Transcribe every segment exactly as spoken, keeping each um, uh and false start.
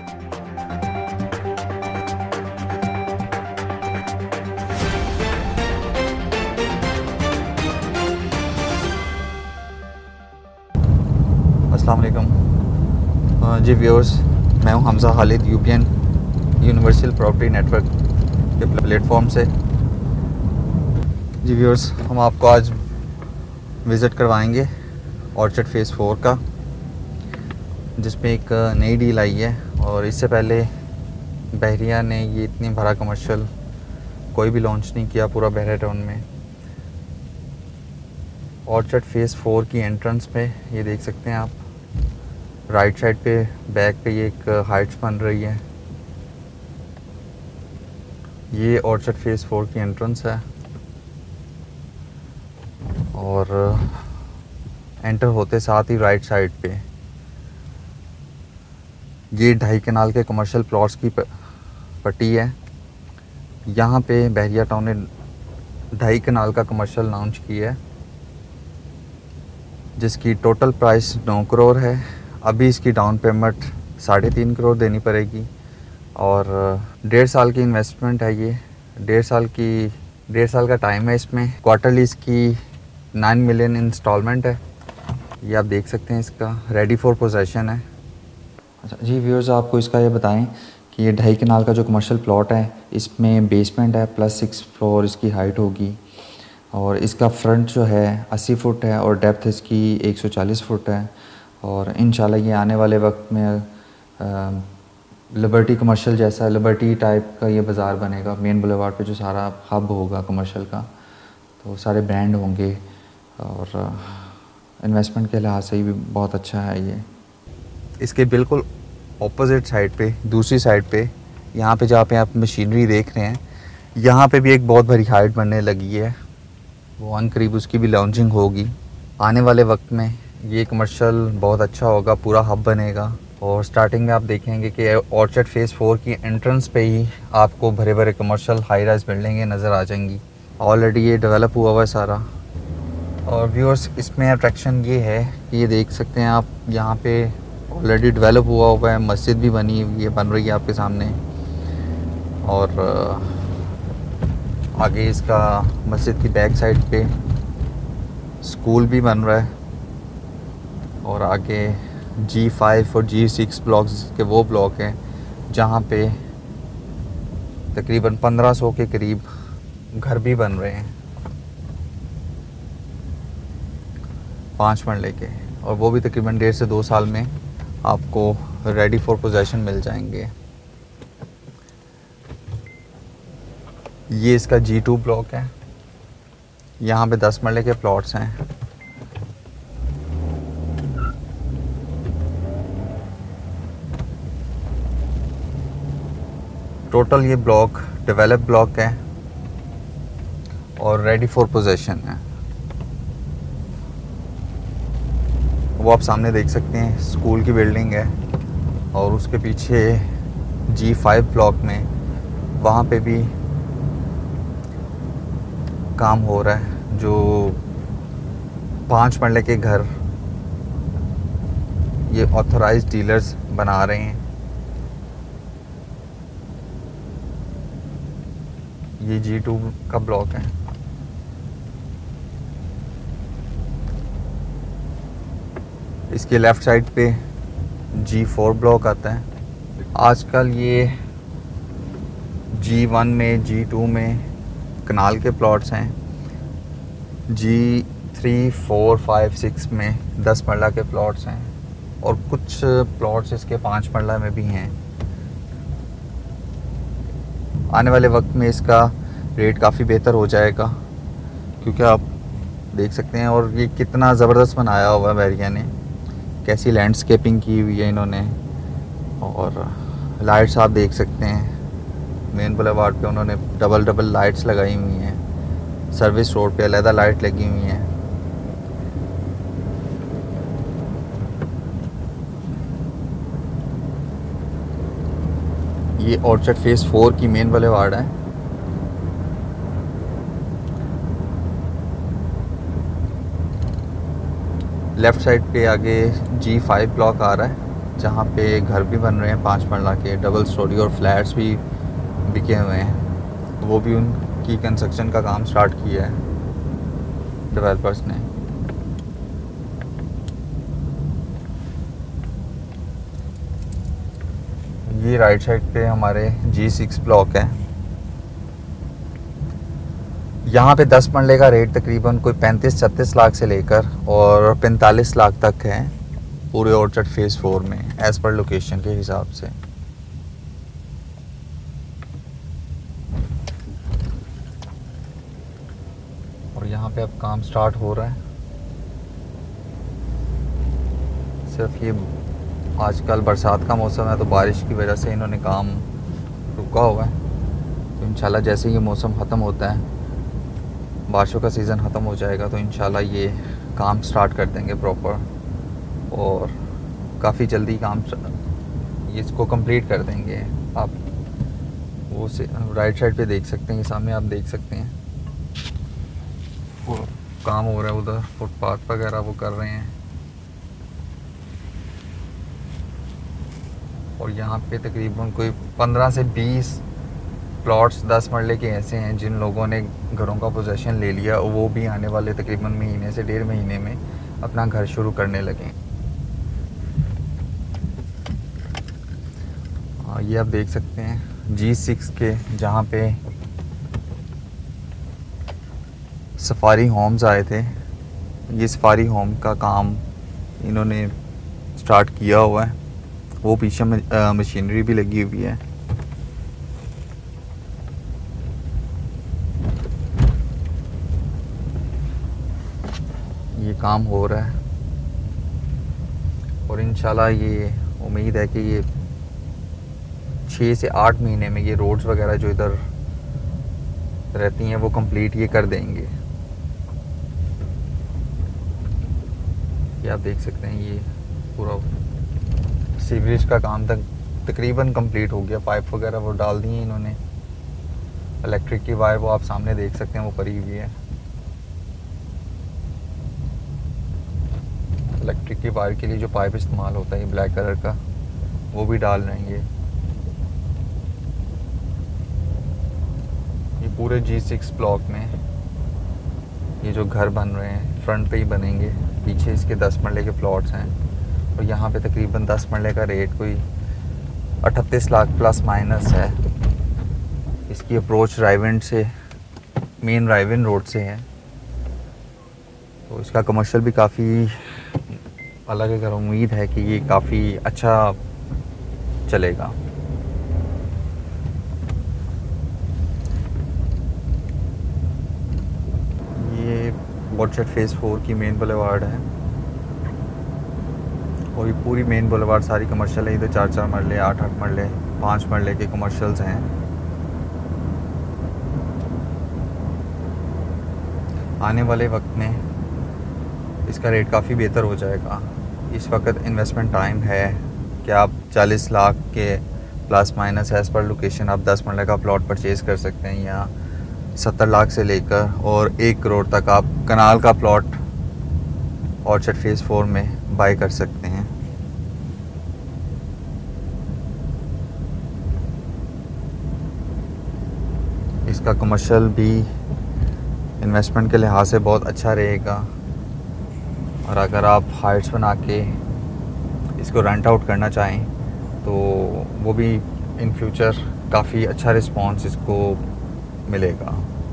अस्सलाम वालेकुम जी व्यूअर्स, मैं हूं Hamza Khalid UPN universal property network के प्लेटफॉर्म से। जी व्यूअर्स, हम आपको आज विज़िट करवाएंगे ऑर्चर्ड फेज़ फोर का, जिसमें एक नई डील आई है। और इससे पहले बहरिया ने ये इतनी बड़ा कमर्शियल कोई भी लॉन्च नहीं किया पूरा बहरिया टाउन में। ऑर्चर्ड फेज़ फोर की एंट्रेंस पे ये देख सकते हैं आप, राइट साइड पे बैक पे ये एक हाइट्स बन रही है। ये ऑर्चर्ड फेज़ फोर की एंट्रेंस है और एंटर होते साथ ही राइट साइड पे ये ढाई कनाल के कमर्शियल प्लॉट्स की पट्टी है। यहाँ पे बहरिया टाउन ने ढाई कनाल का कमर्शियल लॉन्च किया है, जिसकी टोटल प्राइस नौ करोड़ है। अभी इसकी डाउन पेमेंट साढ़े तीन करोड़ देनी पड़ेगी और डेढ़ साल की इन्वेस्टमेंट है। ये डेढ़ साल की डेढ़ साल का टाइम है। इसमें क्वार्टरली इसकी नाइन मिलियन इंस्टॉलमेंट है। ये आप देख सकते हैं, इसका रेडी फॉर पोजेशन है। अच्छा जी व्यूअर्स, आपको इसका ये बताएं कि ये ढाई कनाल का जो कमर्शियल प्लॉट है, इसमें बेसमेंट है प्लस सिक्स फ्लोर इसकी हाइट होगी और इसका फ्रंट जो है अस्सी फुट है और डेप्थ इसकी एक सौ चालीस फुट है। और इंशाल्लाह ये आने वाले वक्त में लिबर्टी कमर्शियल जैसा लिबर्टी टाइप का ये बाज़ार बनेगा। मेन बुलेवार्ड पे जो सारा हब होगा कमर्शियल का, तो सारे ब्रांड होंगे और इन्वेस्टमेंट के लिहाज से भी बहुत अच्छा है। ये इसके बिल्कुल ऑपोजिट साइड पे, दूसरी साइड पे, यहाँ पे जहाँ पे आप मशीनरी देख रहे हैं, यहाँ पे भी एक बहुत बड़ी हाइट बनने लगी है। वो अन करीब उसकी भी लॉन्चिंग होगी। आने वाले वक्त में ये कमर्शियल बहुत अच्छा होगा, पूरा हब बनेगा। और स्टार्टिंग में आप देखेंगे कि ऑर्चर्ड फेज़ फोर की एंट्रेंस पे ही आपको भरे भरे कमर्शियल हाई राइज बिल्डिंगें नज़र आ जाएंगी। ऑलरेडी ये डेवलप हुआ हुआ है सारा। और व्यूअर्स, इसमें अट्रैक्शन ये है कि ये देख सकते हैं आप, यहाँ पे ऑलरेडी डेवलप हुआ हुआ है, मस्जिद भी बनी हुई है, बन रही है आपके सामने। और आगे इसका मस्जिद की बैक साइड पे स्कूल भी बन रहा है। और आगे जी फाइव और जी सिक्स ब्लॉक्स के वो ब्लॉक हैं जहाँ पे तकरीबन पंद्रह सौ के करीब घर भी बन रहे हैं, पाँच मरले के। और वो भी तकरीबन डेढ़ से दो साल में आपको रेडी फॉर पोजेशन मिल जाएंगे। ये इसका जी टू ब्लॉक है। यहाँ पे दस मरले के प्लॉट्स हैं। टोटल ये ब्लॉक डेवलप ब्लॉक है और रेडी फॉर पोजेशन है। वो आप सामने देख सकते हैं, स्कूल की बिल्डिंग है। और उसके पीछे जी फाइव ब्लॉक में वहाँ पे भी काम हो रहा है, जो पाँच मरले के घर ये ऑथराइज्ड डीलर्स बना रहे हैं। ये जी टू का ब्लॉक है। इसके लेफ़्ट साइड पे जी फोर ब्लॉक आता है। आजकल ये जी वन में, जी टू में कनाल के प्लॉट्स हैं। G three four five six में दस मरला के प्लॉट्स हैं और कुछ प्लॉट्स इसके पाँच मरला में भी हैं। आने वाले वक्त में इसका रेट काफ़ी बेहतर हो जाएगा, क्योंकि आप देख सकते हैं। और ये कितना ज़बरदस्त बनाया हुआ है बहरिया ने, कैसी लैंडस्केपिंग की हुई है इन्होंने। और लाइट्स आप देख सकते हैं, मेन बुलेवार्ड पे उन्होंने डबल डबल लाइट्स लगाई हुई हैं। सर्विस रोड पे अलहदा लाइट लगी हुई हैं। ये ऑर्चर्ड फेज़ फोर की मेन बुलेवार्ड है। लेफ़्ट साइड पे आगे जी फाइव ब्लॉक आ रहा है। जहाँ पे घर भी बन रहे हैं पाँच मरला के डबल स्टोरी, और फ्लैट्स भी बिके हुए हैं। वो भी उनकी कंस्ट्रक्शन का काम स्टार्ट किया है डेवलपर्स ने। ये राइट साइड पे हमारे जी सिक्स ब्लॉक है। यहाँ पे दस मरले का रेट तकरीबन कोई पैंतीस छत्तीस लाख से लेकर और पैंतालीस लाख तक है पूरे ऑर्चर्ड फेज़ फोर में, एज़ पर लोकेशन के हिसाब से। और यहाँ पे अब काम स्टार्ट हो रहा है। सिर्फ ये आजकल बरसात का मौसम है तो बारिश की वजह से इन्होंने काम रुका हुआ है। तो इंशाल्लाह जैसे ये मौसम ख़त्म होता है, बारिशों का सीज़न ख़त्म हो जाएगा, तो इंशाल्लाह ये काम स्टार्ट कर देंगे प्रॉपर, और काफ़ी जल्दी काम ये इसको कंप्लीट कर देंगे। आप वो से राइट साइड पे देख सकते हैं, सामने आप देख सकते हैं वो काम हो रहा है, उधर फुटपाथ वगैरह वो कर रहे हैं। और यहाँ पे तकरीबन कोई पंद्रह से बीस प्लॉट्स दस मरले के ऐसे हैं जिन लोगों ने घरों का पोजेसन ले लिया, और वो भी आने वाले तकरीबन महीने से डेढ़ महीने में अपना घर शुरू करने लगे। हाँ, ये आप देख सकते हैं जी सिक्स के, जहाँ पे सफारी होम्स आए थे। ये सफारी होम का काम इन्होंने स्टार्ट किया हुआ है। वो पीछे मशीनरी भी लगी हुई है। ये काम हो रहा है और इंशाल्लाह ये उम्मीद है कि ये छः से आठ महीने में ये रोड्स वगैरह जो इधर रहती हैं वो कंप्लीट ये कर देंगे। ये आप देख सकते हैं ये पूरा सीवरेज का काम तक तकरीबन कंप्लीट हो गया। पाइप वगैरह वो डाल दिए इन्होंने। इलेक्ट्रिक की वायर वो आप सामने देख सकते हैं वो पड़ी हुई है। इलेक्ट्रिक की वायर के लिए जो पाइप इस्तेमाल होता है ये ब्लैक कलर का, वो भी डाल रहे हैं। ये ये पूरे जी सिक्स ब्लॉक में ये जो घर बन रहे हैं फ्रंट पे ही बनेंगे, पीछे इसके दस मरले के प्लॉट्स हैं। और यहाँ पे तकरीबन दस मरले का रेट कोई अठतीस लाख प्लस माइनस है। इसकी अप्रोच रायविंड से, मेन रायविंड रोड से है, तो इसका कमर्शियल भी काफ़ी अलग है। अगर उम्मीद है कि ये काफ़ी अच्छा चलेगा। ये ऑर्चर्ड फेज़ फोर की मेन बुलेवार्ड है और ये पूरी मेन बुलेवार्ड सारी कमर्शियल है। इधर चार चार मरले, आठ आठ मरले, पाँच मरले के कमर्शियल्स हैं। आने वाले वक्त में इसका रेट काफ़ी बेहतर हो जाएगा। इस वक्त इन्वेस्टमेंट टाइम है कि आप चालीस लाख के plus minus as per location आप दस मरले का प्लॉट परचेज़ कर सकते हैं, या सत्तर लाख से लेकर और एक करोड़ तक आप कनाल का प्लॉट ऑर्चर्ड फेज़ फोर में बाय कर सकते हैं। इसका कमर्शियल भी इन्वेस्टमेंट के लिहाज से बहुत अच्छा रहेगा, और अगर आप हाइट्स बना के इसको रेंट आउट करना चाहें तो वो भी इन फ्यूचर काफ़ी अच्छा रिस्पॉन्स इसको मिलेगा।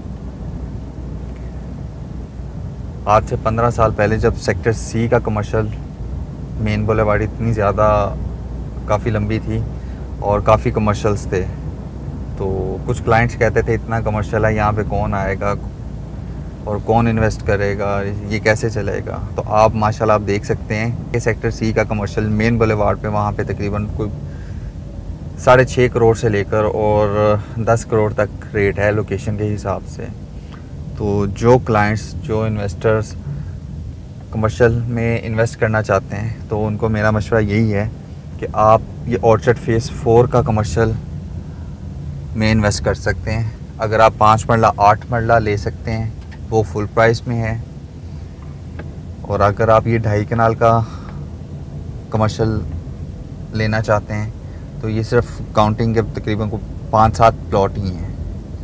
आज से पंद्रह साल पहले जब सेक्टर सी का कमर्शियल मेन बुलेवार्ड इतनी ज़्यादा काफ़ी लंबी थी और काफ़ी कमर्शियल्स थे, तो कुछ क्लाइंट्स कहते थे इतना कमर्शियल है, यहाँ पे कौन आएगा और कौन इन्वेस्ट करेगा, ये कैसे चलेगा। तो आप माशाल्लाह आप देख सकते हैं कि सेक्टर सी का कमर्शियल मेन बुलेवार्ड पे वहाँ पे तकरीबन कोई साढ़े छः करोड़ से लेकर और दस करोड़ तक रेट है लोकेशन के हिसाब से। तो जो क्लाइंट्स, जो इन्वेस्टर्स कमर्शियल में इन्वेस्ट करना चाहते हैं तो उनको मेरा मशवरा यही है कि आप ये ऑर्चर्ड फेज़ फोर का कमर्शियल में इन्वेस्ट कर सकते हैं। अगर आप पाँच मरला आठ मरला ले सकते हैं वो फुल प्राइस में है, और अगर आप ये ढाई कनाल का कमर्शियल लेना चाहते हैं तो ये सिर्फ काउंटिंग के तकरीबन को पाँच सात प्लॉट ही हैं,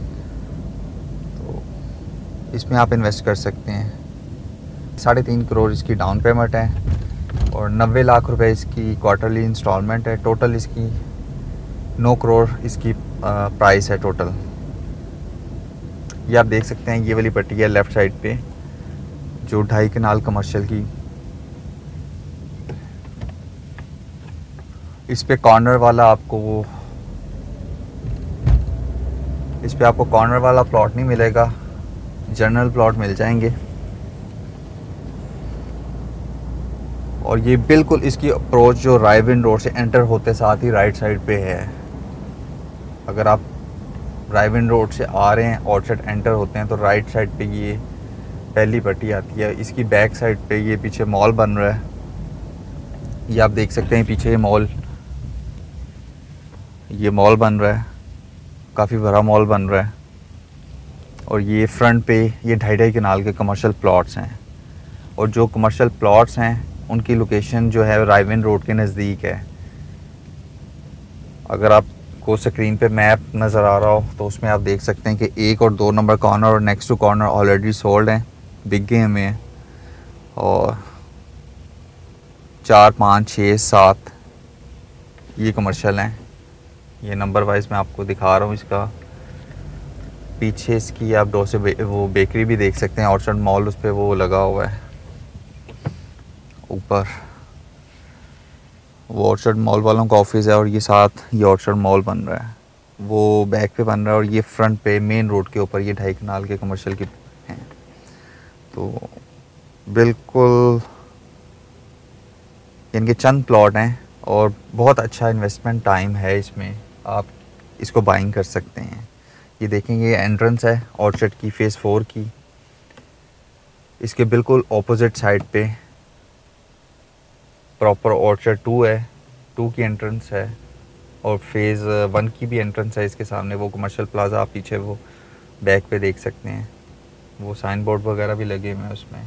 तो इसमें आप इन्वेस्ट कर सकते हैं। साढ़े तीन करोड़ इसकी डाउन पेमेंट है और नब्बे लाख रुपए इसकी क्वार्टरली इंस्टॉलमेंट है। टोटल इसकी नौ करोड़ इसकी प्राइस है टोटल। ये आप देख सकते हैं, ये वाली पट्टी है लेफ़्ट साइड पे जो ढाई कनाल कमर्शियल की, इस पे कॉर्नर वाला आपको वो इस पे आपको कॉर्नर वाला प्लॉट नहीं मिलेगा, जनरल प्लॉट मिल जाएंगे। और ये बिल्कुल इसकी अप्रोच जो रायविंड रोड से एंटर होते साथ ही राइट साइड पे है। अगर आप रायविंड रोड से आ रहे हैं, ऑर्चर्ड एंटर होते हैं, तो राइट साइड पे ये पहली पट्टी आती है। इसकी बैक साइड पे ये पीछे मॉल बन रहा है, ये आप देख सकते हैं पीछे ये मॉल ये मॉल बन रहा है, काफ़ी बड़ा मॉल बन रहा है। और ये फ्रंट पे ये ढाई ढाई कनाल के कमर्शियल प्लॉट्स हैं, और जो कमर्शियल प्लॉट्स हैं उनकी लोकेशन जो है रायविंड रोड के नज़दीक है। अगर आपको स्क्रीन पे मैप नज़र आ रहा हो तो उसमें आप देख सकते हैं कि एक और दो नंबर कॉर्नर और next to corner already sold हैं, बिक गए हमें हैं। और चार पाँच छः सात ये कमर्शियल हैं। ये नंबर वाइज मैं आपको दिखा रहा हूँ। इसका पीछे इसकी आप दो से बे, वो बेकरी भी देख सकते हैं, ऑर्चर्ड मॉल उस पर वो लगा हुआ है ऊपर, वो ऑर्चर्ड मॉल वालों का ऑफिस है। और ये साथ ये ऑर्चर्ड मॉल बन रहा है, वो बैक पे बन रहा है। और ये फ्रंट पे मेन रोड के ऊपर ये ढाई कनाल के कमर्शियल की हैं। तो बिल्कुल इनके चंद प्लॉट हैं और बहुत अच्छा इन्वेस्टमेंट टाइम है इसमें, आप इसको बाइंग कर सकते हैं। ये देखेंगे ये एंट्रेंस है ऑर्चर्ड की फ़ेज़ फोर की, इसके बिल्कुल ऑपोजिट साइड पे प्रॉपर ऑर्चर्ड टू है, टू की एंट्रेंस है। और फेज़ वन की भी एंट्रेंस है इसके सामने। वो कमर्शियल प्लाजा आप पीछे वो बैक पे देख सकते हैं, वो साइन बोर्ड वगैरह भी लगे हुए हैं उसमें।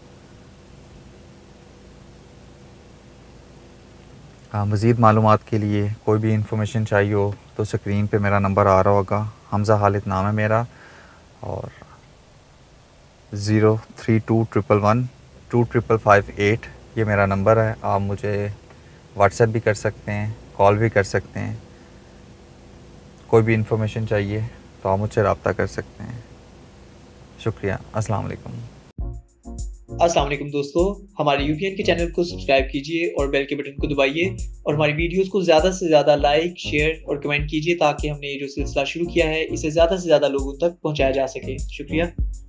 हाँ, मज़ीद मालूमात के लिए कोई भी इंफॉर्मेशन चाहिए हो तो स्क्रीन पे मेरा नंबर आ रहा होगा, हमज़ा खालिद नाम है मेरा। और zero three two triple one two triple five eight ये मेरा नंबर है। आप मुझे व्हाट्सएप भी कर सकते हैं, कॉल भी कर सकते हैं। कोई भी इंफॉर्मेशन चाहिए तो आप मुझसे रब्ता कर सकते हैं। शुक्रिया। अस्सलाम वालेकुम। अस्सलाम वालेकुम दोस्तों, हमारे यूपीएन के चैनल को सब्सक्राइब कीजिए और बेल के बटन को दबाइए और हमारी वीडियोस को ज़्यादा से ज़्यादा लाइक, शेयर और कमेंट कीजिए ताकि हमने ये जो सिलसिला शुरू किया है इसे ज़्यादा से ज़्यादा लोगों तक पहुंचाया जा सके। शुक्रिया।